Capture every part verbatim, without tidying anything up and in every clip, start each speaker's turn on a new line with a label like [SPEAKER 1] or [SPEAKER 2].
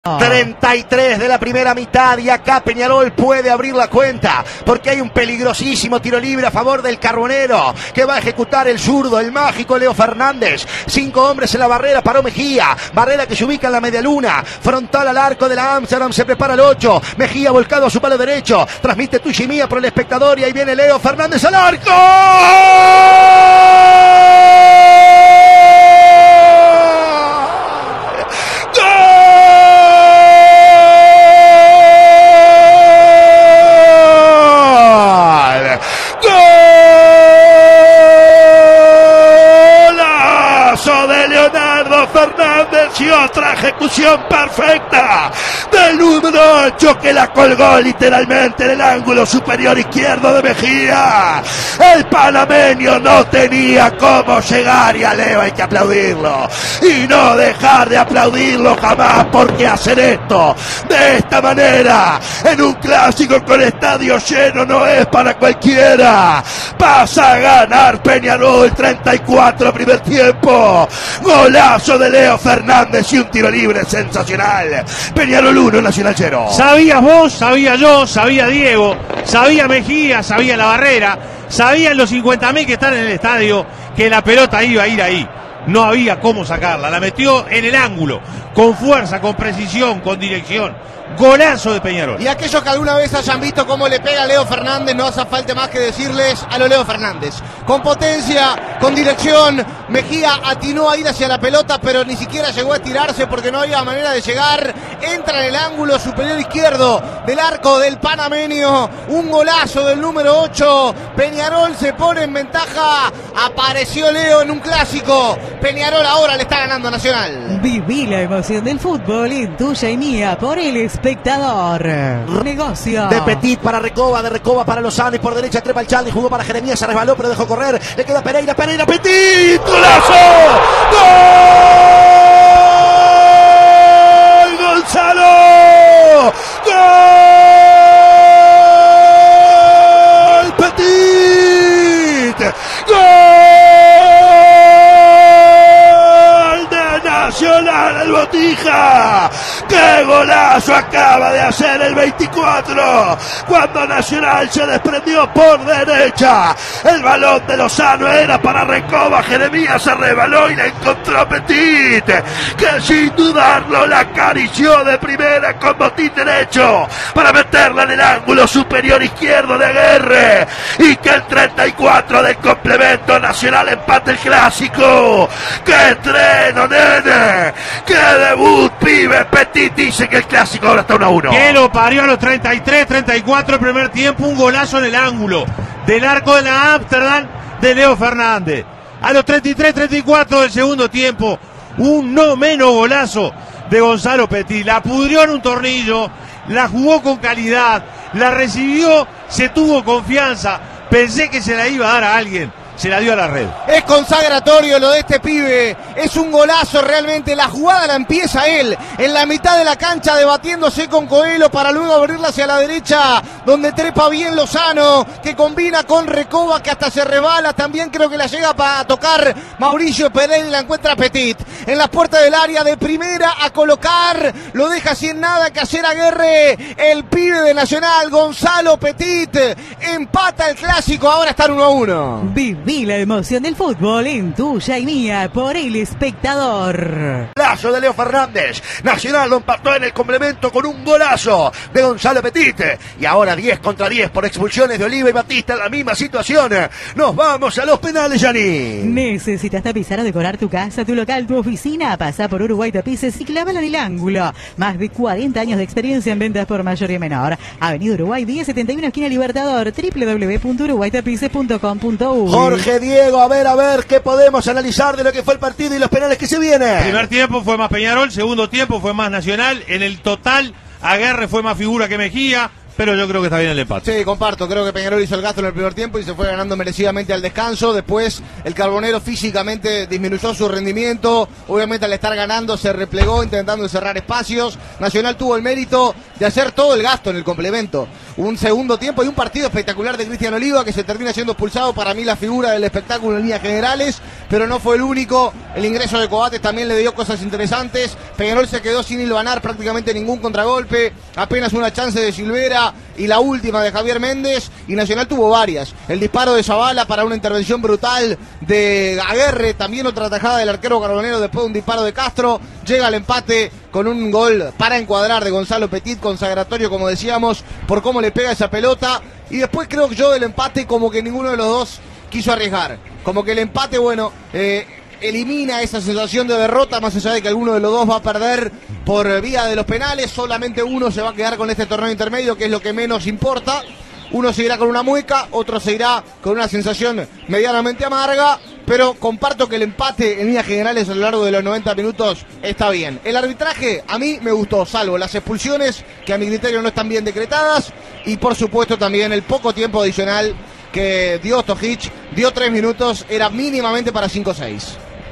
[SPEAKER 1] treinta y tres de la primera mitad y acá Peñarol puede abrir la cuenta porque hay un peligrosísimo tiro libre a favor del Carbonero que va a ejecutar el zurdo, el mágico Leo Fernández. Cinco hombres en la barrera, paró Mejía, barrera que se ubica en la media luna, frontal al arco de la Amsterdam, se prepara el ocho, Mejía volcado a su palo derecho, transmite tuya y mía por el espectador y ahí viene Leo Fernández al arco. De Leonardo Fernández y otra ejecución perfecta del número ocho que la colgó literalmente en el ángulo superior izquierdo de Mejía. El panameño no tenía cómo llegar y a Leo hay que aplaudirlo y no dejar de aplaudirlo jamás, porque hacer esto de esta manera en un clásico con estadio lleno no es para cualquiera. Pasa a ganar Peñarol treinta y cuatro primer tiempo. Golazo de Leo Fernández y un tiro libre sensacional. Peñarol uno, Nacional cero.
[SPEAKER 2] Sabías vos, sabía yo, sabía Diego, sabía Mejía, sabía la barrera, sabían los cincuenta mil que están en el estadio que la pelota iba a ir ahí. No había cómo sacarla, la metió en el ángulo, con fuerza, con precisión, con dirección. Golazo de Peñarol.
[SPEAKER 3] Y aquellos que alguna vez hayan visto cómo le pega a Leo Fernández, no hace falta más que decirles a lo Leo Fernández. Con potencia, con dirección, Mejía atinó a ir hacia la pelota, pero ni siquiera llegó a estirarse porque no había manera de llegar. Entra en el ángulo superior izquierdo del arco del panameño. Un golazo del número ocho. Peñarol se pone en ventaja. Apareció Leo en un clásico. Peñarol ahora le está ganando a Nacional.
[SPEAKER 4] Viví la emoción del fútbol en tuya y mía por el espectador. Negocio.
[SPEAKER 1] De Petit para Recoba, de Recoba para Lozano y por derecha trepa el Charlie, jugó para Jeremías, se resbaló pero dejó correr. Le queda Pereira, Pereira, Petit. ¡Golazo! ¡Gol! ¡Gonzalo! ¡Gol! ¡Petit! ¡Gol de Nacional el Botija! ¡Qué golazo acaba de hacer el veinticuatro! Cuando Nacional se desprendió por derecha. El balón de Lozano era para Recoba. Jeremías se rebaló y la encontró Petit, que sin dudarlo la acarició de primera con botín derecho para meterla en el ángulo superior izquierdo de Aguerre. Y que el treinta y cuatro del complemento Nacional empate el clásico. ¡Qué estreno, nene! ¡Qué debut, pibe! Petit dice que el clásico ahora está uno a uno.
[SPEAKER 2] Que lo parió a los treinta y tres, treinta y cuatro el primer tiempo. Un golazo en el ángulo del arco de la Amsterdam de Leo Fernández. A los treinta y tres, treinta y cuatro del segundo tiempo, un no menos golazo de Gonzalo Petit. La pudrió en un tornillo, la jugó con calidad, la recibió, se tuvo confianza. Pensé que se la iba a dar a alguien. Se la dio a la red.
[SPEAKER 3] Es consagratorio lo de este pibe. Es un golazo realmente. La jugada la empieza él en la mitad de la cancha debatiéndose con Coelho para luego abrirla hacia la derecha donde trepa bien Lozano, que combina con Recoba, que hasta se rebala. También creo que la llega para tocar Mauricio Pereira y la encuentra Petit en las puertas del área de primera a colocar. Lo deja sin nada que hacer Aguerre. El pibe de Nacional, Gonzalo Petit, empata el clásico. Ahora están uno a uno.
[SPEAKER 4] Viví la emoción del fútbol en tuya y mía por el espectador.
[SPEAKER 1] Golazo de Leo Fernández. Nacional lo empató en el complemento con un golazo de Gonzalo Petit. Y ahora diez contra diez por expulsiones de Oliva y Batista en la misma situación. Nos vamos a los penales, Yani.
[SPEAKER 4] ¿Necesitas tapizar o decorar tu casa, tu local, tu oficina? Pasa por Uruguay Tapices y clávala en el ángulo. Más de cuarenta años de experiencia en ventas por mayor y menor. Avenida Uruguay diez setenta y uno, esquina Libertador. doble u doble u doble u punto uruguay tapices punto com punto uy.
[SPEAKER 1] Jorge Diego, a ver, a ver, ¿qué podemos analizar de lo que fue el partido y los penales que se vienen?
[SPEAKER 2] Primer tiempo fue más Peñarol, segundo tiempo fue más Nacional. En el total, Aguerre fue más figura que Mejía, pero yo creo que está bien el empate.
[SPEAKER 3] Sí, comparto, creo que Peñarol hizo el gasto en el primer tiempo y se fue ganando merecidamente al descanso. Después el Carbonero físicamente disminuyó su rendimiento, obviamente al estar ganando se replegó intentando cerrar espacios. Nacional tuvo el mérito de hacer todo el gasto en el complemento. un segundo tiempo y un partido espectacular de Cristian Oliva, que se termina siendo expulsado, para mí la figura del espectáculo en líneas generales, pero no fue el único. El ingreso de Coates también le dio cosas interesantes. Peñarol se quedó sin hilvanar prácticamente ningún contragolpe, apenas una chance de Silvera y la última de Javier Méndez, y Nacional tuvo varias. El disparo de Zavala para una intervención brutal de Aguerre, también otra tajada del arquero carbonero después de un disparo de Castro. Llega el empate con un gol para encuadrar de Gonzalo Petit, consagratorio, como decíamos, por cómo le pega esa pelota. Y después creo que yo del empate como que ninguno de los dos quiso arriesgar. Como que el empate, bueno, eh, elimina esa sensación de derrota, más allá de que alguno de los dos va a perder por vía de los penales. Solamente uno se va a quedar con este torneo intermedio, que es lo que menos importa. Uno se irá con una mueca, otro se irá con una sensación medianamente amarga, pero comparto que el empate en líneas generales a lo largo de los noventa minutos está bien. El arbitraje a mí me gustó, salvo las expulsiones, que a mi criterio no están bien decretadas, y por supuesto también el poco tiempo adicional que dio Stojic, dio tres minutos, era mínimamente para cinco o seis.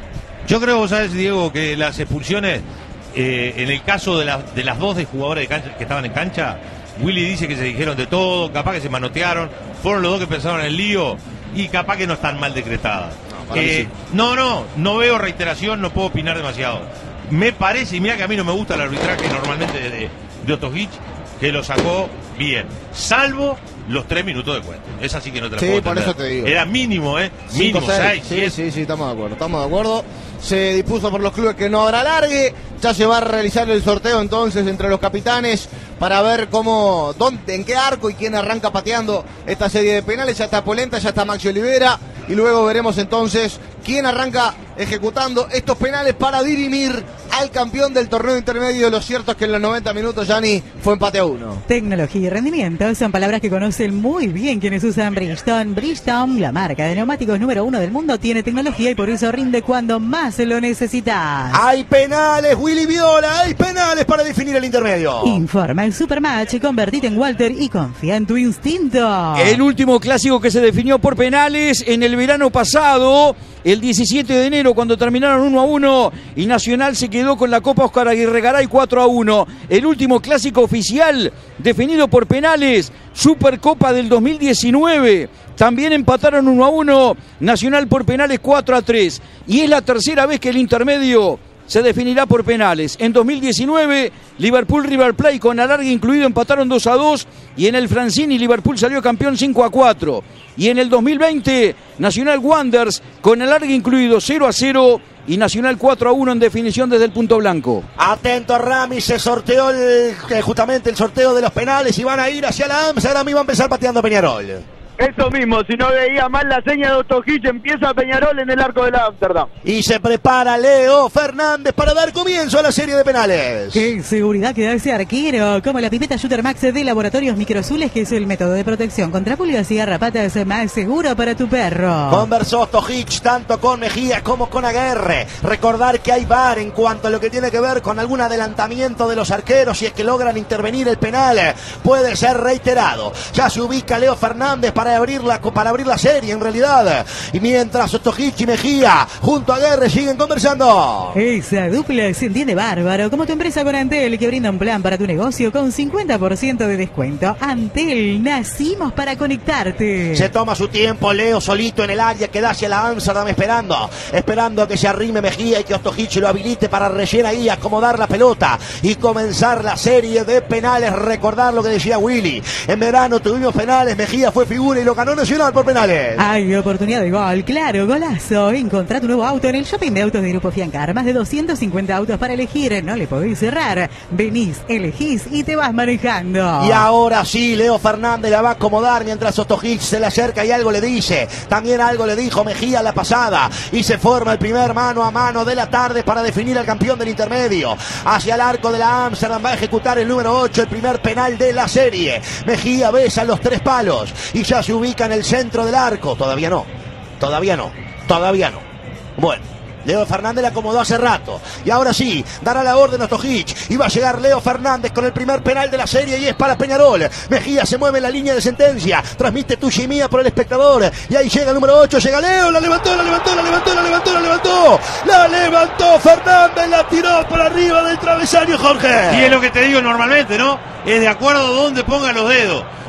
[SPEAKER 2] Yo creo, vos sabés, Diego, que las expulsiones, eh, en el caso de, la, de las dos de jugadores de cancha, que estaban en cancha, Willy dice que se dijeron de todo, capaz que se manotearon, fueron los dos que pensaron en el lío y capaz que no están mal decretadas. No, eh, sí. no, no, no veo reiteración, no puedo opinar demasiado. Me parece, y mira que a mí no me gusta el arbitraje normalmente de, de, de Stojic, que lo sacó bien, salvo los tres minutos de cuenta. Es así que no te la
[SPEAKER 3] sí,
[SPEAKER 2] puedo
[SPEAKER 3] por
[SPEAKER 2] entender.
[SPEAKER 3] Eso te digo.
[SPEAKER 2] Era mínimo, ¿eh? Mínimo, seis.
[SPEAKER 3] Sí, sí, sí, estamos de acuerdo, estamos de acuerdo. Se dispuso por los clubes que no habrá alargue. Ya se va a realizar el sorteo entonces entre los capitanes para ver cómo, dónde, en qué arco y quién arranca pateando esta serie de penales. Ya está Polenta, ya está Maxi Olivera, y luego veremos entonces quién arranca ejecutando estos penales para dirimir al campeón del torneo intermedio. Lo cierto es que en los noventa minutos, Gianni, fue empate a uno.
[SPEAKER 4] Tecnología y rendimiento son palabras que conocen muy bien quienes usan Bridgestone. Bridgestone, la marca de neumáticos número uno del mundo, tiene tecnología y por eso rinde cuando más lo necesitas.
[SPEAKER 1] Hay penales, Willy Viola, hay penales para definir el intermedio.
[SPEAKER 4] Informa el Supermatch, convertite en Walter y confía en tu instinto.
[SPEAKER 5] El último clásico que se definió por penales en el verano pasado, el diecisiete de enero, cuando terminaron uno a uno y Nacional se quedó con la Copa Oscar Aguirre Garay cuatro a uno. El último clásico oficial definido por penales, Supercopa del dos mil diecinueve. También empataron uno a uno, Nacional por penales cuatro a tres. Y es la tercera vez que el intermedio se definirá por penales. En dos mil diecinueve, Liverpool River Plate con alargue incluido empataron dos a dos, y en el Francini Liverpool salió campeón cinco a cuatro. Y en el dos mil veinte, Nacional Wanderers con alargue incluido cero a cero y Nacional cuatro a uno en definición desde el punto blanco.
[SPEAKER 1] Atento, Rami, se sorteó el, justamente el sorteo de los penales y van a ir hacia la Amsterdam y va a empezar pateando Peñarol.
[SPEAKER 6] Eso mismo, si no veía mal la seña de Stojic, empieza Peñarol en el arco de la Amsterdam.
[SPEAKER 1] Y se prepara Leo Fernández para dar comienzo a la serie de penales.
[SPEAKER 4] ¡Qué seguridad que da ese arquero! Como la pipeta Shooter Max de Laboratorios Microazules, que es el método de protección contra pulgas y garrapatas más seguro para tu perro.
[SPEAKER 1] Conversó Stojic tanto con Mejía como con Aguerre. Recordar que hay V A R en cuanto a lo que tiene que ver con algún adelantamiento de los arqueros, si es que logran intervenir el penal, puede ser reiterado. Ya se ubica Leo Fernández para Para abrir, la, para abrir la serie en realidad. Y mientras Stojic y Mejía junto a Aguerre siguen conversando.
[SPEAKER 4] Esa dupla se entiende bárbaro. Como tu empresa con Antel, que brinda un plan para tu negocio con cincuenta por ciento de descuento. Antel, nacimos para conectarte.
[SPEAKER 1] Se toma su tiempo Leo solito en el área que da hacia la Amsterdam, esperando esperando a que se arrime Mejía y que Stojic lo habilite para recién ahí acomodar la pelota y comenzar la serie de penales. Recordar lo que decía Willy, en verano tuvimos penales, Mejía fue figura y lo ganó Nacional por penales.
[SPEAKER 4] Hay oportunidad de gol, claro, golazo. Encontrá tu nuevo auto en el shopping de autos de Grupo Fiancar. Más de doscientos cincuenta autos para elegir. No le podéis cerrar. Venís, elegís y te vas manejando.
[SPEAKER 1] Y ahora sí, Leo Fernández la va a acomodar mientras Stojic se le acerca y algo le dice. También algo le dijo Mejía la pasada. Y se forma el primer mano a mano de la tarde para definir al campeón del intermedio. Hacia el arco de la Amsterdam va a ejecutar el número ocho, el primer penal de la serie. Mejía besa los tres palos y ya se ubica en el centro del arco. Todavía no, todavía no, todavía no. Bueno, Leo Fernández la acomodó hace rato. Y ahora sí, dará la orden a Stojic. Y va a llegar Leo Fernández con el primer penal de la serie y es para Peñarol. Mejía se mueve en la línea de sentencia. Transmite Tushimía por el espectador. Y ahí llega el número ocho, llega Leo. La levantó, la levantó, la levantó, la levantó, la levantó. La levantó Fernández, la tiró por arriba del travesaño, Jorge.
[SPEAKER 2] Y es lo que te digo normalmente, ¿no? Es de acuerdo a dónde pongan los dedos.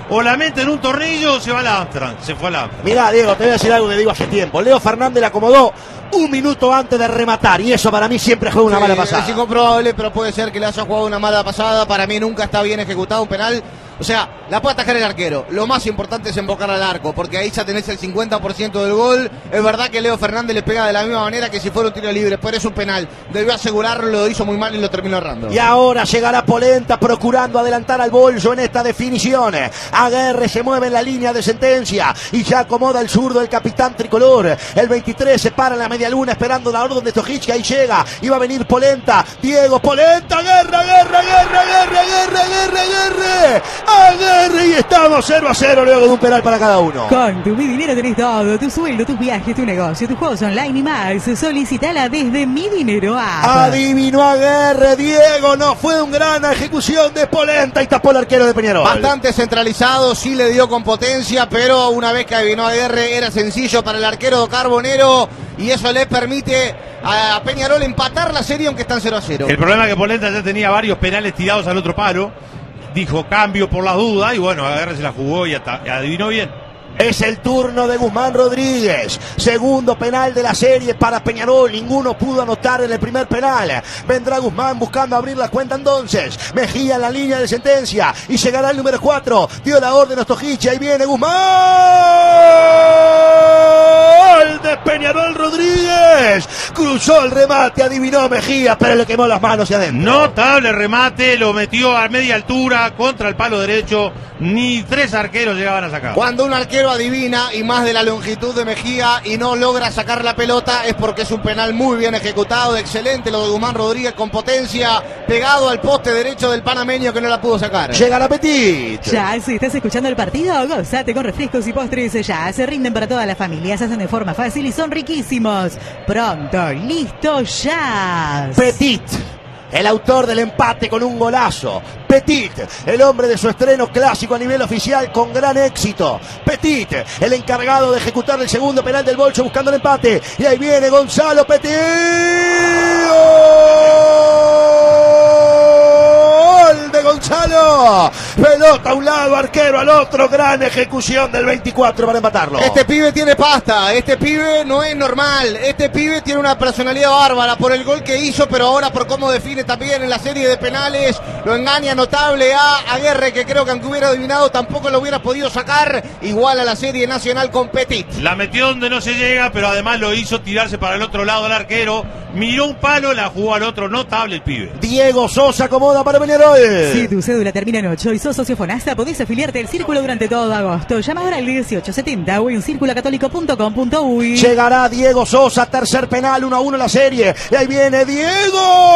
[SPEAKER 2] o la mete en un tornillo o se va a la Amsterdam. Se fue a la Amsterdam.
[SPEAKER 1] Mirá, Diego, te voy a decir algo que digo hace tiempo. Leo Fernández le acomodó un minuto antes de rematar y eso para mí siempre fue una
[SPEAKER 3] Sí,
[SPEAKER 1] mala pasada.
[SPEAKER 3] Es incomprobable, pero puede ser que le haya jugado una mala pasada. Para mí nunca está bien ejecutado un penal. O sea, la puede atacar el arquero. Lo más importante es embocar al arco, porque ahí ya tenés el cincuenta por ciento del gol. Es verdad que Leo Fernández le pega de la misma manera que si fuera un tiro libre, pero es un penal. Debió asegurarlo, lo hizo muy mal y lo terminó errando.
[SPEAKER 1] Y ahora llegará Polenta procurando adelantar al bolso en esta definición. Aguerre se mueve en la línea de sentencia y ya acomoda el zurdo el capitán tricolor. El veintitrés se para en la media luna esperando la orden de Stojic, que ahí llega. Y va a venir Polenta. Diego Polenta, Aguerre, Aguerre, Aguerre, Aguerre, Aguerre, Aguerre, Aguerre. Aguerre y estamos cero a cero luego de un penal para cada uno.
[SPEAKER 4] Con tu Mi Dinero tenés todo, tu sueldo, tus viajes, tu negocio, tus juegos online y más. Solicitala desde Mi Dinero App.
[SPEAKER 1] Adivinó Aguerre, Diego, no fue una gran ejecución de Polenta y tapó el arquero de Peñarol.
[SPEAKER 3] Bastante centralizado, sí le dio con potencia, pero una vez que adivinó Aguerre era sencillo para el arquero Carbonero y eso le permite a Peñarol empatar la serie aunque están cero a cero.
[SPEAKER 2] El problema es que Polenta ya tenía varios penales tirados al otro palo. Dijo cambio por las dudas y bueno, Aguerre se la jugó y hasta adivinó bien.
[SPEAKER 1] Es el turno de Guzmán Rodríguez. Segundo penal de la serie para Peñarol. Ninguno pudo anotar en el primer penal. Vendrá Guzmán buscando abrir la cuenta entonces. Mejía en la línea de sentencia. Y llegará el número cuatro. Dio la orden a Stojic. Ahí viene Guzmán. De Peñarol Rodríguez. Cruzó el remate. Adivinó Mejía. Pero le quemó las manos hacia adentro.
[SPEAKER 2] Notable remate. Lo metió a media altura contra el palo derecho. Ni tres arqueros llegaban a sacar.
[SPEAKER 3] Cuando un arquero adivina y más de la longitud de Mejía y no logra sacar la pelota es porque es un penal muy bien ejecutado, excelente lo de Guzmán Rodríguez con potencia, pegado al poste derecho del panameño que no la pudo sacar.
[SPEAKER 1] Llega la Petit.
[SPEAKER 4] Ya, si estás escuchando el partido, gozate con refrescos y postres. Ya se rinden para toda la familia, se hacen de forma fácil y son riquísimos. Pronto, listo, ya.
[SPEAKER 1] Petit. El autor del empate con un golazo. Petit, el hombre de su estreno clásico a nivel oficial con gran éxito. Petit, el encargado de ejecutar el segundo penal del bolso buscando el empate. Y ahí viene Gonzalo Petit. ¡Gol de Gonzalo! Pelota a un lado, arquero al otro. Gran ejecución del veinticuatro para empatarlo.
[SPEAKER 3] Este pibe tiene pasta, este pibe no es normal. Este pibe tiene una personalidad bárbara por el gol que hizo, pero ahora por cómo define también en la serie de penales. Lo engaña notable a Aguerre, que creo que aunque hubiera adivinado tampoco lo hubiera podido sacar. Igual a la serie nacional con Petit.
[SPEAKER 2] La metió donde no se llega, pero además lo hizo tirarse para el otro lado del arquero. Miró un palo, la jugó al otro. Notable el pibe.
[SPEAKER 1] Diego Sosa acomoda para Peñarol.
[SPEAKER 4] Si tu cédula termina en ocho y sos socio Fonasta, podés afiliarte al Círculo durante todo agosto. Llama ahora al dieciocho setenta o en círculo católico punto com punto uy.
[SPEAKER 1] Llegará Diego Sosa, tercer penal, uno a uno la serie. Y ahí viene Diego.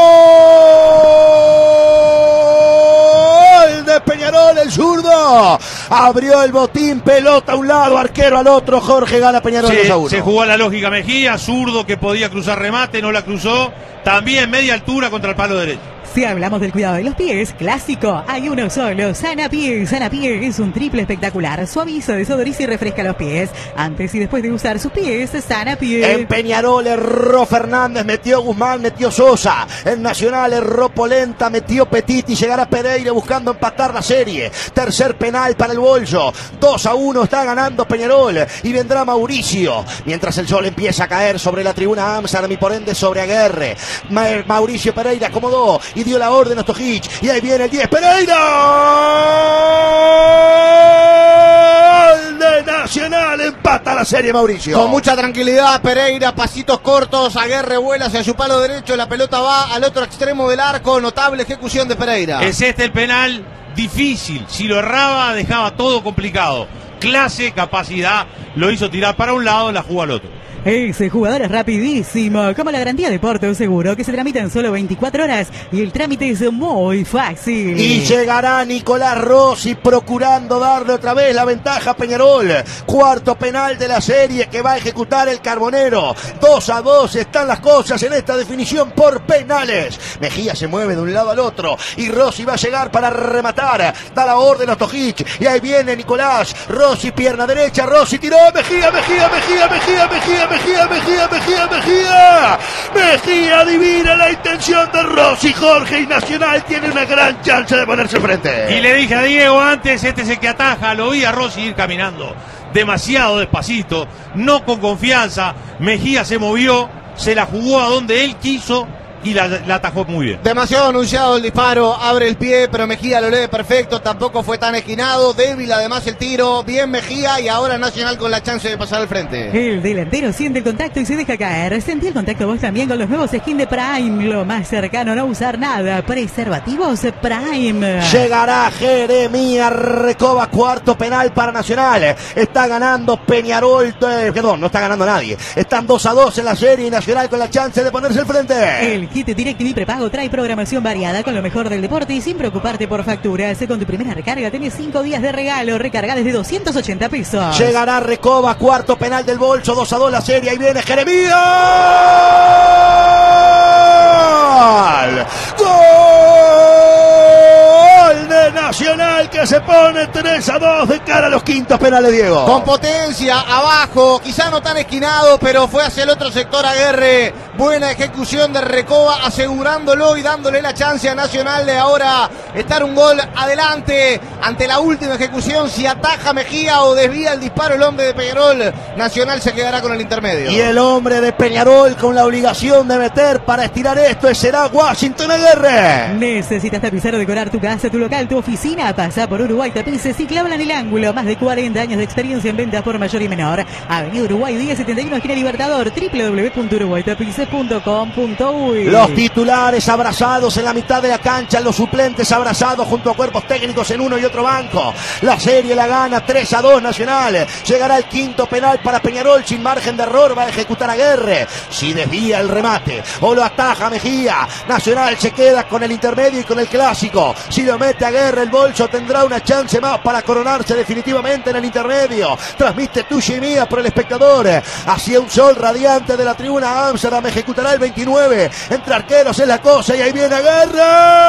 [SPEAKER 1] ¡Gol de Peñarol, el zurdo! Abrió el botín, pelota a un lado, arquero al otro. Jorge gana Peñarol dos a uno.
[SPEAKER 2] Se jugó a la lógica Mejía, zurdo que podía cruzar remate, no la cruzó. También media altura contra el palo derecho.
[SPEAKER 4] Si hablamos del cuidado de los pies, clásico, hay uno solo, Sana Pie. Sana Pie es un triple espectacular, suaviza, desodoriza y refresca los pies. Antes y después de usar sus pies, Sana Pie.
[SPEAKER 1] En Peñarol erró Fernández, metió Guzmán, metió Sosa. En Nacional erró Polenta, metió Petit y llegará Pereira buscando empatar la serie. Tercer penal para el bolso. dos a uno está ganando Peñarol y vendrá Mauricio. Mientras el sol empieza a caer sobre la tribuna Amsterdam y por ende sobre Aguerre. Ma Mauricio Pereira acomodó y dio la orden a Stojic. Y ahí viene el diez, Pereira. Gol de Nacional, empata la serie Mauricio.
[SPEAKER 3] Con mucha tranquilidad Pereira, pasitos cortos, Aguerre vuela hacia su palo derecho, la pelota va al otro extremo del arco, notable ejecución de Pereira.
[SPEAKER 2] Es este el penal difícil, si lo erraba dejaba todo complicado. Clase, capacidad, lo hizo tirar para un lado, la jugó al otro.
[SPEAKER 4] Ese jugador es rapidísimo, como la garantía de Porto Seguro, que se tramita en solo veinticuatro horas y el trámite es muy fácil.
[SPEAKER 1] Y llegará Nicolás Rossi procurando darle otra vez la ventaja a Peñarol. Cuarto penal de la serie que va a ejecutar el Carbonero. dos a dos están las cosas en esta definición por penales. Mejía se mueve de un lado al otro y Rossi va a llegar para rematar. Da la orden a Stojic y ahí viene Nicolás. Rossi, pierna derecha, Rossi tiró, Mejía, Mejía, Mejía, Mejía, Mejía, Mejía, Mejía, Mejía, Mejía. Mejía adivina la intención de Rossi Jorge y Nacional tiene una gran chance de ponerse frente.
[SPEAKER 2] Y le dije a Diego antes, este es el que ataja, lo vi a Rossi ir caminando demasiado despacito, no con confianza. Mejía se movió, se la jugó a donde él quiso y la, la atajó muy bien.
[SPEAKER 3] Demasiado anunciado el disparo, abre el pie, pero Mejía lo lee perfecto, tampoco fue tan esquinado, débil además el tiro, bien Mejía y ahora Nacional con la chance de pasar al frente.
[SPEAKER 4] El delantero siente el contacto y se deja caer. Sentí el contacto vos también con los nuevos skins de Prime, lo más cercano, no usar nada. Preservativos Prime.
[SPEAKER 7] Llegará Jeremías Recoba, cuarto penal para Nacional. Está ganando Peñarol, eh, perdón, no está ganando nadie. Están dos a dos en la serie y Nacional con la chance de ponerse al frente.
[SPEAKER 4] El kit DirecTV prepago trae programación variada con lo mejor del deporte y sin preocuparte por facturas. Con tu primera recarga tenés cinco días de regalo. Recarga desde doscientos ochenta pesos.
[SPEAKER 7] Llegará Recoba, cuarto penal del bolso, dos a dos la serie. Ahí viene Jeremías. ¡Gol de Nacional que se pone tres a dos de cara a los quintos penales, Diego!
[SPEAKER 3] Con potencia, abajo, quizá no tan esquinado, pero fue hacia el otro sector Aguerre. Buena ejecución de Recoba, asegurándolo y dándole la chance a Nacional de ahora estar un gol adelante. Ante la última ejecución, si ataja Mejía o desvía el disparo el hombre de Peñarol, Nacional se quedará con el intermedio.
[SPEAKER 7] Y el hombre de Peñarol con la obligación de meter para estirar esto será Washington Aguerre.
[SPEAKER 4] ¿Necesitas tapizar o decorar tu casa, tu local, tu oficina? Pasa por Uruguay Tapices y clavan en el ángulo. Más de cuarenta años de experiencia en ventas por mayor y menor. Avenida Uruguay diez setenta y uno, esquina Libertador, doble u doble u doble u punto uruguay tapices punto com punto uy.
[SPEAKER 7] Los titulares abrazados en la mitad de la cancha, los suplentes abrazados junto a cuerpos técnicos en uno y otro banco. La serie la gana tres a dos Nacional. Llegará el quinto penal para Peñarol sin margen de error. Va a ejecutar Aguerre. Si desvía el remate o lo ataja Mejía, Nacional se queda con el intermedio y con el clásico. Si lo mete Aguerre, el bolso tendrá una chance más para coronarse definitivamente en el intermedio. Transmite tuya y mía por el espectador. Hacia un sol radiante de la tribuna Amsterdam ejecutará el veintinueve. Entre arqueros es la cosa y ahí viene Aguerre.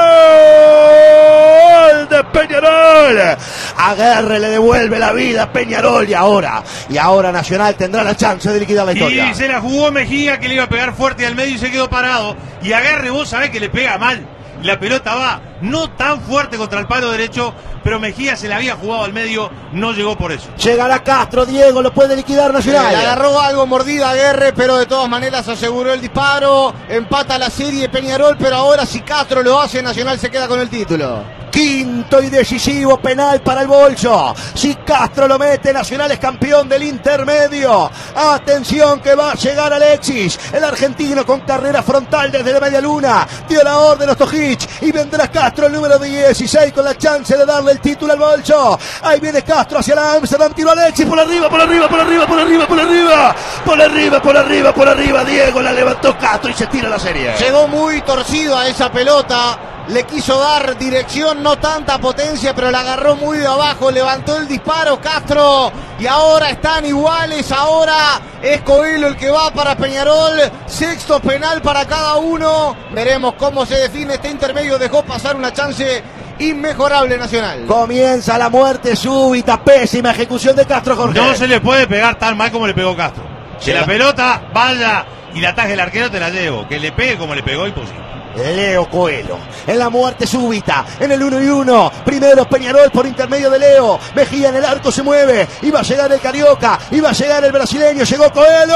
[SPEAKER 7] ¡Gol de Peñarol! Aguerre le devuelve la vida a Peñarol y ahora, y ahora Nacional tendrá la chance de liquidar la historia.
[SPEAKER 2] Y se la jugó Mejía, que le iba a pegar fuerte al medio y se quedó parado. Y Aguerre, vos sabés que le pega mal. La pelota va no tan fuerte contra el palo derecho, pero Mejía se la había jugado al medio, no llegó por eso.
[SPEAKER 7] Llegará Castro, Diego, lo puede liquidar Nacional.
[SPEAKER 3] Le agarró algo mordida a Aguerre, pero de todas maneras aseguró el disparo. Empata la serie Peñarol, pero ahora si Castro lo hace, Nacional se queda con el título.
[SPEAKER 7] Quinto y decisivo penal para el bolso. Si Castro lo mete, Nacional es campeón del intermedio. Atención que va a llegar Alexis, el argentino con carrera frontal desde la media luna. Dio la orden a Ostojic y vendrá Castro, el número dieciséis, con la chance de darle el título al bolso. Ahí viene Castro hacia la Amsterdam, tiro Alexis por arriba, por arriba, por arriba, por arriba, por arriba. Por arriba, por arriba, por arriba. Diego la levantó Castro y se tira la serie.
[SPEAKER 3] Llegó muy torcido a esa pelota. Le quiso dar dirección, no tanta potencia, pero la agarró muy de abajo, levantó el disparo Castro y ahora están iguales. Ahora es Coelho el que va para Peñarol, sexto penal para cada uno. Veremos cómo se define este intermedio, dejó pasar una chance inmejorable Nacional.
[SPEAKER 7] Comienza la muerte súbita, pésima ejecución de Castro, Jorge.
[SPEAKER 2] No se le puede pegar tan mal como le pegó Castro. Que la pelota vaya y la ataje el arquero, te la llevo. Que le pegue como le pegó, imposible.
[SPEAKER 7] Leo Coelho en la muerte súbita, en el uno y uno. Primero Peñarol por intermedio de Leo. Mejía en el arco se mueve. Iba a llegar el carioca, iba a llegar el brasileño. Llegó Coelho.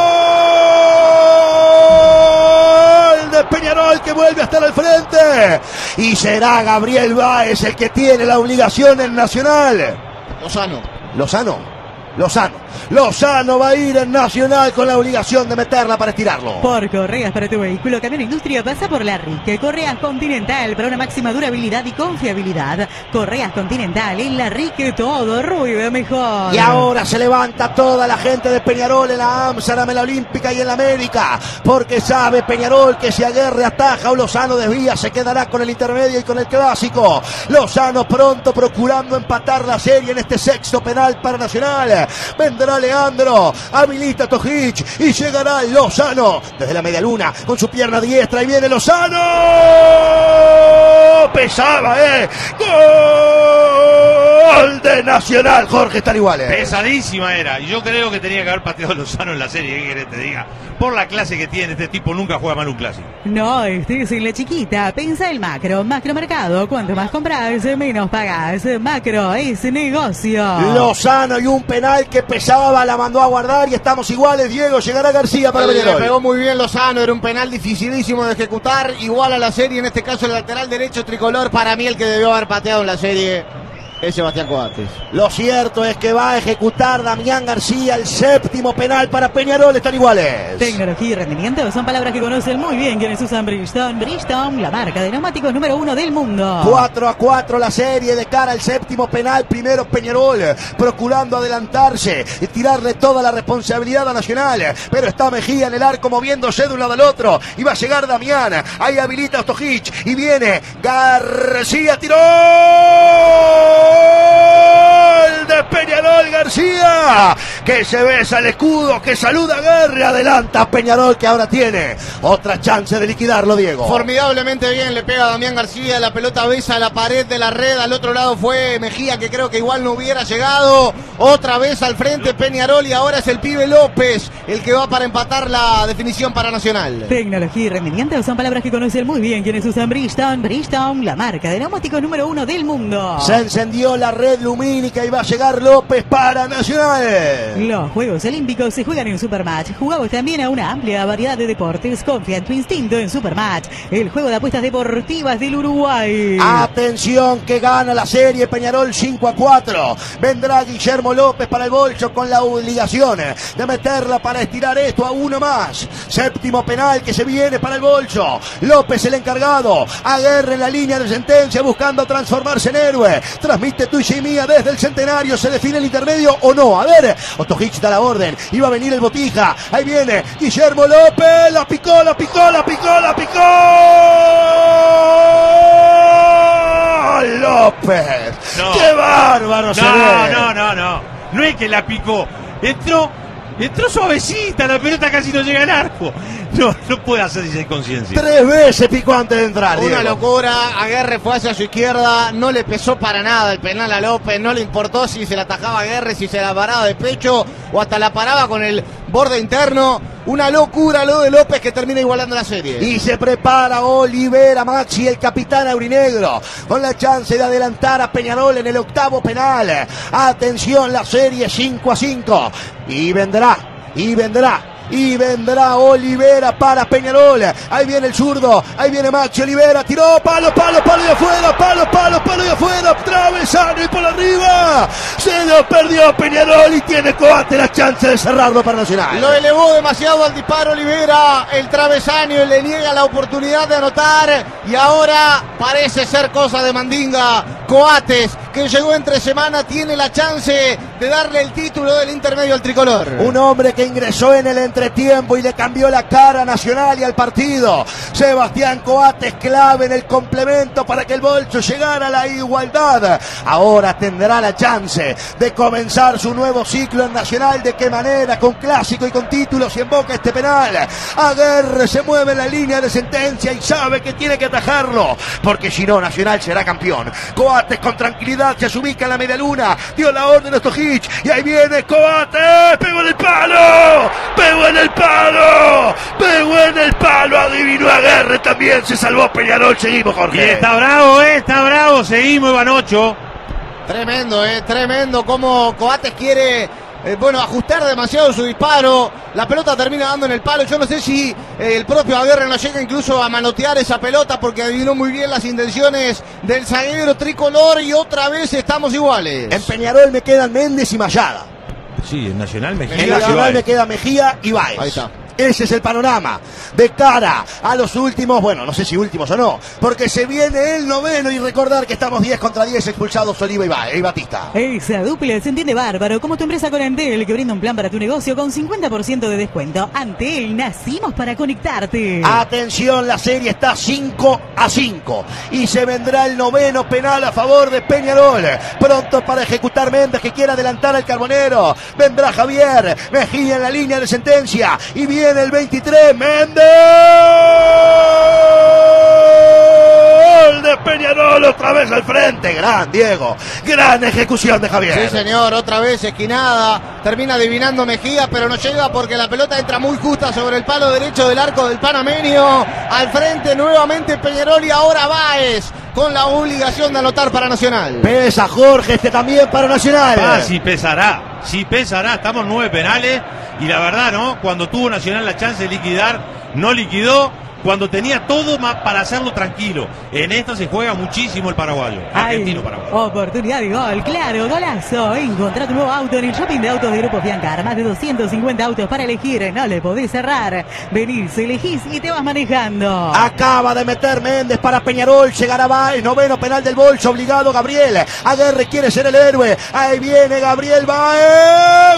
[SPEAKER 7] Gol de Peñarol que vuelve a estar al frente. Y será Gabriel Báez el que tiene la obligación en Nacional.
[SPEAKER 3] Lozano.
[SPEAKER 7] Lozano. Lozano. Lozano va a ir en Nacional con la obligación de meterla para estirarlo.
[SPEAKER 4] Por correas para tu vehículo, camión industria, pasa por la Rique. Correas Continental para una máxima durabilidad y confiabilidad. Correas Continental en la Rique, todo ruido mejor.
[SPEAKER 7] Y ahora se levanta toda la gente de Peñarol en la Amsterdam, en la Olímpica y en la América, porque sabe Peñarol que si Aguerre ataja o Lozano desvía, se quedará con el intermedio y con el clásico. Lozano pronto procurando empatar la serie en este sexto penal para Nacional. Vendrá Leandro, habilita Tojic y llegará Lozano desde la media luna con su pierna diestra y viene Lozano. Pesaba, eh. Gol Gol de Nacional, Jorge, están iguales.
[SPEAKER 2] Pesadísima era. Y yo creo que tenía que haber pateado Lozano en la serie. ¿Qué querés te diga? Por la clase que tiene este tipo, nunca juega mal un clásico.
[SPEAKER 4] No, este es la chiquita. Pensa el macro. Macromercado. Cuanto más compras, menos pagás. Macro es negocio.
[SPEAKER 7] Lozano y un penal que pesaba, la mandó a guardar y estamos iguales. Diego, llegará García para
[SPEAKER 3] Le
[SPEAKER 7] Peñarol.
[SPEAKER 3] pegó muy bien Lozano, era un penal dificilísimo de ejecutar. Igual a la serie, en este caso el lateral derecho tricolor. Para mí el que debió haber pateado en la serie es Sebastián Coates.
[SPEAKER 7] Lo cierto es que va a ejecutar Damián García el séptimo penal para Peñarol. Están iguales.
[SPEAKER 4] Tecnología y rendimiento son palabras que conocen muy bien quienes usan Bridgestone. Bridgestone, la marca de neumáticos número uno del mundo.
[SPEAKER 7] cuatro a cuatro la serie de cara al séptimo penal. Primero Peñarol procurando adelantarse y tirarle toda la responsabilidad a Nacional. Pero está Mejía en el arco moviéndose de un lado al otro. Y va a llegar Damián. Ahí habilita Ostojic. Y viene García. Tiró. Gol de Peñarol, García, que se besa el escudo, que saluda a Guerre, adelanta a Peñarol, que ahora tiene otra chance de liquidarlo, Diego.
[SPEAKER 3] Formidablemente bien le pega a Damián García, la pelota besa la pared de la red, al otro lado fue Mejía, que creo que igual no hubiera llegado, otra vez al frente Peñarol y ahora es el pibe López el que va para empatar la definición para Nacional.
[SPEAKER 4] Tecnología y rendimiento son palabras que conocen muy bien quienes usan Bridgestone. Bridgestone, la marca de neumáticos número uno del mundo.
[SPEAKER 7] Se encendió la red lumínica y va a llegar López para Nacional.
[SPEAKER 4] Los Juegos Olímpicos se juegan en Supermatch. Jugamos también a una amplia variedad de deportes. Confía en tu instinto en Supermatch, el juego de apuestas deportivas del Uruguay.
[SPEAKER 7] Atención, que gana la serie Peñarol cinco a cuatro. Vendrá Guillermo López para el bolso con la obligación de meterla para estirar esto a uno más. Séptimo penal que se viene para el bolso. López el encargado. Aguerre en la línea de sentencia buscando transformarse en héroe. Transmite tuya y mía desde el Centenario. ¿Se define el intermedio o no? A ver, Ostojic da la orden. Iba a venir el Botija. Ahí viene Guillermo López. La picó, la picó, la picó, la picó. López.
[SPEAKER 2] No.
[SPEAKER 7] ¡Qué bárbaro se
[SPEAKER 2] No,
[SPEAKER 7] ve!
[SPEAKER 2] no, no, no. No es que la picó. Entró, entró suavecita. La pelota casi no llega al arco. No, no puede hacer esa inconsciencia.
[SPEAKER 7] Tres veces picó antes de entrar.
[SPEAKER 3] Una
[SPEAKER 7] Diego.
[SPEAKER 3] locura, Aguerre fue hacia su izquierda, no le pesó para nada el penal a López, no le importó si se la atajaba Aguerre, si se la paraba de pecho o hasta la paraba con el borde interno. Una locura lo de López que termina igualando la serie.
[SPEAKER 7] Y se prepara Olivera Maxi, el capitán aurinegro, con la chance de adelantar a Peñarol en el octavo penal. Atención, la serie cinco a cinco. Y vendrá, y vendrá. Y vendrá Olivera para Peñarol. Ahí viene el zurdo. Ahí viene Maxi Olivera. Tiró palo, palo, palo y afuera. Palo, palo, palo y afuera. Travesano y por arriba. Se lo perdió Peñarol y tiene Coate la chance de cerrarlo para Nacional.
[SPEAKER 3] Lo elevó demasiado al disparo Olivera. El travesaño le niega la oportunidad de anotar. Y ahora parece ser cosa de mandinga. Coates, que llegó entre semana, tiene la chance de darle el título del intermedio al tricolor.
[SPEAKER 7] Un hombre que ingresó en el entretiempo y le cambió la cara a Nacional y al partido. Sebastián Coates, clave en el complemento para que el bolso llegara a la igualdad. Ahora tendrá la chance de comenzar su nuevo ciclo en Nacional. ¿De qué manera? Con clásico y con títulos y en boca este penal. Aguerre se mueve en la línea de sentencia y sabe que tiene que atajarlo, porque si no, Nacional será campeón. Coates con tranquilidad se ubica en la media luna. Dio la orden a Ostojic y ahí viene Coates. Pegó en el palo. Pegó en el palo. Pegó en el palo. Adivinó Aguerre. También se salvó Peñarol. Seguimos, Jorge.
[SPEAKER 2] Y está bravo, eh, está bravo. Seguimos, Ivanocho.
[SPEAKER 3] Tremendo, eh, tremendo como Coates quiere, eh, bueno, ajustar demasiado su disparo. La pelota termina dando en el palo. Yo no sé si eh, el propio Aguerre no llega incluso a manotear esa pelota porque adivinó muy bien las intenciones del zaguero tricolor y otra vez estamos iguales.
[SPEAKER 7] En Peñarol me quedan Méndez y Mayada.
[SPEAKER 2] Sí, en Nacional Mejía.
[SPEAKER 7] En Nacional me queda Mejía y Báez.
[SPEAKER 3] Ahí está.
[SPEAKER 7] Ese es el panorama de cara a los últimos, bueno, no sé si últimos o no, porque se viene el noveno y recordar que estamos diez contra diez expulsados Oliva y, ba y Batista.
[SPEAKER 4] Esa dupla se entiende bárbaro, como tu empresa con Antel, que brinda un plan para tu negocio con cincuenta por ciento de descuento. Antel, nacimos para conectarte.
[SPEAKER 7] Atención, la serie está cinco a cinco y se vendrá el noveno penal a favor de Peñarol. Pronto para ejecutar Méndez, que quiere adelantar al Carbonero. Vendrá Javier Mejía en la línea de sentencia y viene viene el veintitrés, Méndez. De Peñarol otra vez al frente. Gran Diego, gran ejecución de Javier.
[SPEAKER 3] Sí, señor, otra vez esquinada. Termina adivinando Mejía, pero no llega porque la pelota entra muy justa sobre el palo derecho del arco del panameño. Al frente nuevamente Peñarol y ahora Báez con la obligación de anotar para Nacional.
[SPEAKER 7] Pesa Jorge, este también para Nacional.
[SPEAKER 2] Ah, sí pesará, sí pesará. Estamos nueve penales y la verdad, ¿no? Cuando tuvo Nacional la chance de liquidar, no liquidó. Cuando tenía todo más para hacerlo tranquilo. En esta se juega muchísimo el paraguayo. Argentino paraguayo.
[SPEAKER 4] Oportunidad de gol, claro, golazo. Encontrá tu nuevo auto en el shopping de autos de Grupo Fiancar. Más de doscientos cincuenta autos para elegir. No le podés cerrar. Venís, elegís y te vas manejando.
[SPEAKER 7] Acaba de meter Méndez para Peñarol. Llegará Báez. Noveno penal del bolso. Obligado Gabriel. Aguerre quiere ser el héroe. Ahí viene Gabriel Báez.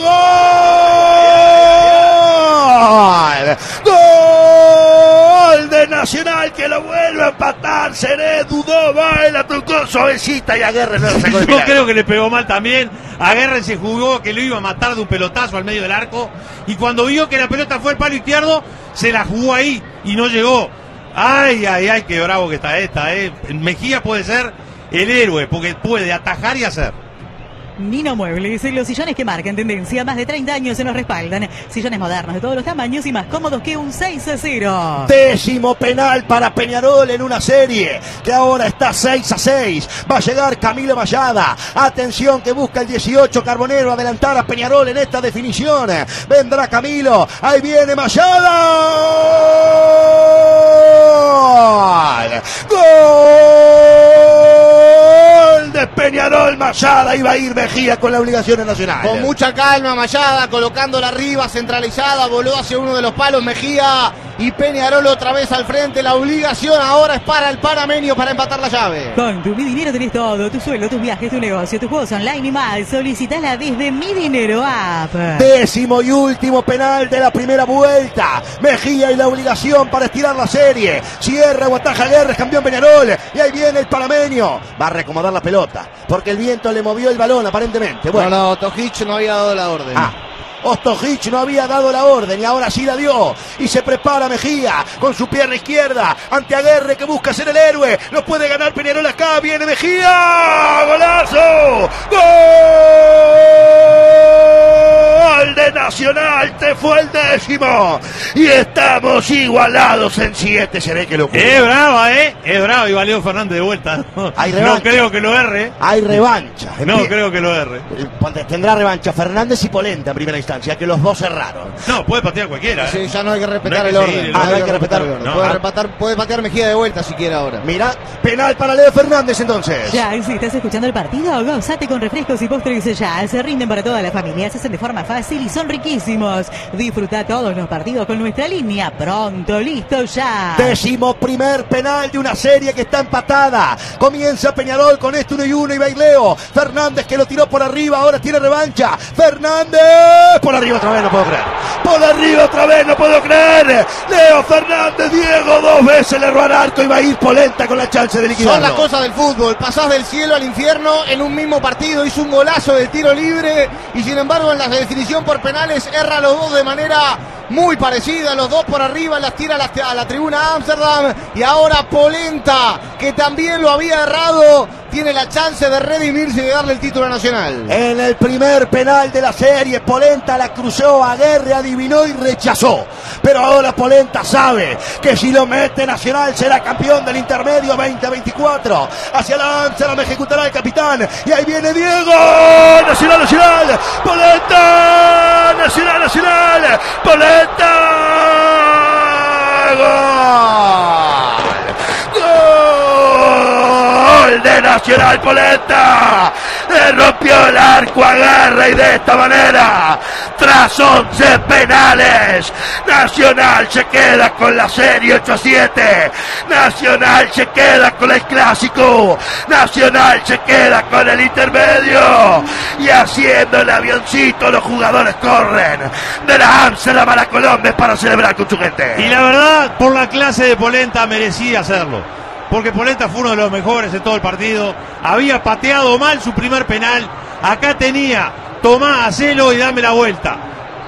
[SPEAKER 7] ¡Gol! ¡Gol! De Nacional que lo vuelve a empatar. Seré, dudó, Báez, la trucó suavecita y Aguerre no se
[SPEAKER 2] Yo creo que le pegó mal también. Aguerre se jugó que lo iba a matar de un pelotazo al medio del arco. Y cuando vio que la pelota fue al palo izquierdo, se la jugó ahí y no llegó. Ay, ay, ay, qué bravo que está esta, eh. Mejía puede ser el héroe porque puede atajar y hacer.
[SPEAKER 4] Nino Muebles, los sillones que marcan tendencia, más de treinta años se nos respaldan. Sillones modernos de todos los tamaños y más cómodos que un seis a cero.
[SPEAKER 7] Décimo penal para Peñarol en una serie que ahora está seis a seis. Va a llegar Camilo Mayada. Atención que busca el dieciocho Carbonero adelantar a Peñarol en esta definición. Vendrá Camilo. Ahí viene Mayada. ¡Gol! ¡Gol de Peñarol! Mayada iba a ir Mejía con la obligación nacional.
[SPEAKER 3] Con mucha calma Mayada, colocándola arriba, centralizada, voló hacia uno de los palos Mejía y Peñarol otra vez al frente. La obligación ahora es para el panameño para empatar la llave.
[SPEAKER 4] Con tu Mi Dinero tenés todo, tu sueldo, tus viajes, tu negocio, tus juegos online y más. Solicitala desde Mi Dinero App.
[SPEAKER 7] Décimo y último penal de la primera vuelta. Mejía y la obligación para estirar la serie. Cierra o ataja Guerres, campeón Peñarol. Y ahí viene el panameño. Va a reacomodar la pelota porque el viento le movió el balón aparentemente. Bueno.
[SPEAKER 3] No, no, Tojic no había dado la orden.
[SPEAKER 7] Ah. Ostojic no había dado la orden y ahora sí la dio. Y se prepara Mejía con su pierna izquierda ante Aguerre que busca ser el héroe. No puede ganar Peñarol acá. Viene Mejía. ¡Golazo! ¡Gol de Nacional! Te fue el décimo. Y estamos igualados en siete. Se ve que lo ocurre.
[SPEAKER 2] Es brava, ¿eh? Es brava y valió Fernández de vuelta.
[SPEAKER 7] Hay
[SPEAKER 2] no creo que lo erre.
[SPEAKER 7] Hay revancha.
[SPEAKER 2] No creo que lo erre.
[SPEAKER 7] Tendrá revancha Fernández y Polenta en primera instancia, que los dos cerraron.
[SPEAKER 2] No, puede patear cualquiera. ¿eh?
[SPEAKER 3] Sí, ya no hay que respetar
[SPEAKER 2] no hay
[SPEAKER 3] el
[SPEAKER 2] que
[SPEAKER 3] orden.
[SPEAKER 2] seguir,
[SPEAKER 3] Ah,
[SPEAKER 7] no hay que respetar el orden.
[SPEAKER 3] No, puede, repatar, puede patear Mejía de vuelta si quiere ahora.
[SPEAKER 7] Mira, penal para Leo Fernández entonces.
[SPEAKER 4] Ya, si estás escuchando el partido, gozate con refrescos y postres ya. Se rinden para toda la familia, se hacen de forma fácil y son riquísimos. Disfruta todos los partidos con nuestra línea. Pronto, listo ya.
[SPEAKER 7] Décimo primer penal de una serie que está empatada. Comienza Peñarol con este uno y uno y Baileo. Fernández que lo tiró por arriba, ahora tiene revancha. Fernández por arriba otra vez, no puedo creer. Por arriba otra vez, no puedo creer. Leo Fernández, Diego, dos veces le erró al arco y va a ir Polenta con la chance de liquidarlo.
[SPEAKER 3] Son las cosas del fútbol. Pasás del cielo al infierno en un mismo partido. Hizo un golazo de tiro libre y sin embargo en la definición por penales erra a los dos de manera muy parecida. Los dos por arriba las tira a la, a la tribuna Amsterdam. Y ahora Polenta, que también lo había errado, tiene la chance de redimirse y de darle el título nacional.
[SPEAKER 7] En el primer penal de la serie, Polenta la cruzó, Aguerre adivinó y rechazó. Pero ahora Polenta sabe que si lo mete Nacional será campeón del intermedio veinte veinticuatro. Hacia la Amsterdam ejecutará el capitán. Y ahí viene Diego. Nacional, Nacional. Polenta. Nacional, Nacional. Polenta. Gol. Gol de Nacional Polenta. Le rompió el arco a Aguerre y de esta manera, tras once penales, Nacional se queda con la serie ocho a siete. Nacional se queda con el clásico. Nacional se queda con el intermedio. Y haciendo el avioncito los jugadores corren de la Amsterdam a la Colombia para celebrar con su gente.
[SPEAKER 2] Y la verdad, por la clase de Polenta merecía hacerlo. Porque Polenta fue uno de los mejores en todo el partido. Había pateado mal su primer penal. Acá tenía, tomá, hacelo y dame la vuelta.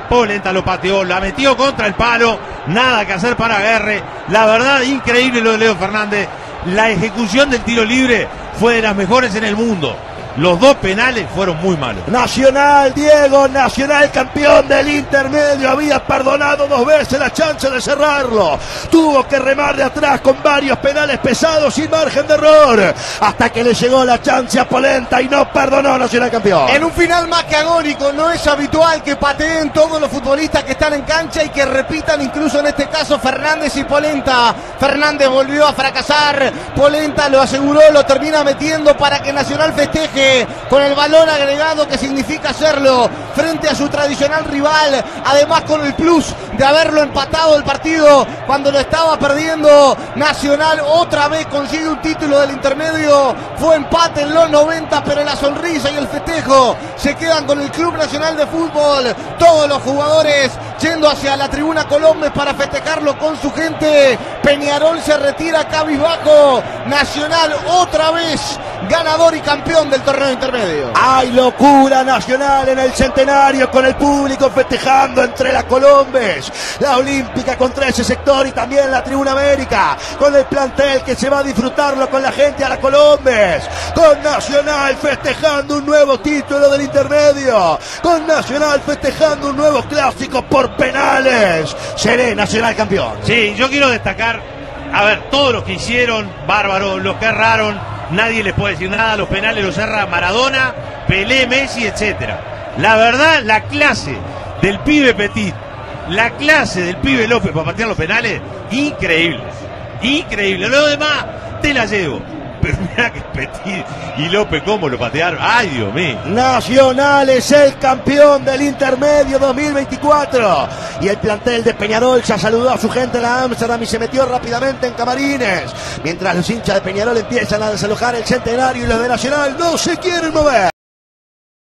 [SPEAKER 2] Polenta lo pateó, la metió contra el palo, nada que hacer para Aguerre. La verdad, increíble lo de Leo Fernández. La ejecución del tiro libre fue de las mejores en el mundo. Los dos penales fueron muy malos.
[SPEAKER 1] Nacional, Diego, Nacional campeón del intermedio. Había perdonado dos veces la chance de cerrarlo. Tuvo que remar de atrás con varios penales pesados sin margen de error. Hasta que le llegó la chance a Polenta y no perdonó Nacional campeón.
[SPEAKER 3] En un final más que agónico, no es habitual que pateen todos los futbolistas que están en cancha y que repitan, incluso en este caso Fernández y Polenta. Fernández volvió a fracasar. Polenta lo aseguró, lo termina metiendo para que Nacional festeje con el valor agregado que significa hacerlo frente a su tradicional rival, además con el plus de haberlo empatado el partido cuando lo estaba perdiendo. Nacional otra vez consigue un título del intermedio. Fue empate en los noventa, pero la sonrisa y el festejo se quedan con el Club Nacional de Fútbol. Todos los jugadores yendo hacia la tribuna Colombes para festejarlo con su gente. Peñarol se retira cabizbajo. Nacional otra vez ganador y campeón del torneo intermedio.
[SPEAKER 1] Hay locura nacional en el centenario, con el público festejando entre las Colombes, la Olímpica contra ese sector y también la Tribuna América, con el plantel que se va a disfrutarlo con la gente a las Colombes, con Nacional festejando un nuevo título del intermedio, con Nacional festejando un nuevo clásico por penales. Seré Nacional campeón.
[SPEAKER 2] Sí, yo quiero destacar, a ver, todos los que hicieron, bárbaro, los que erraron, nadie les puede decir nada. Los penales los erra Maradona, Pelé, Messi, etcétera. La verdad, la clase del pibe Petit, la clase del pibe López para patear los penales, increíble, increíble. Lo demás te la llevo, pero mira que Petit y López cómo lo patearon. Ay, Dios mío.
[SPEAKER 1] Nacional es el campeón del intermedio dos mil veinticuatro y el plantel de Peñarol ya saludó a su gente en la Amsterdam y se metió rápidamente en camarines, mientras los hinchas de Peñarol empiezan a desalojar el centenario y los de Nacional no se quieren mover.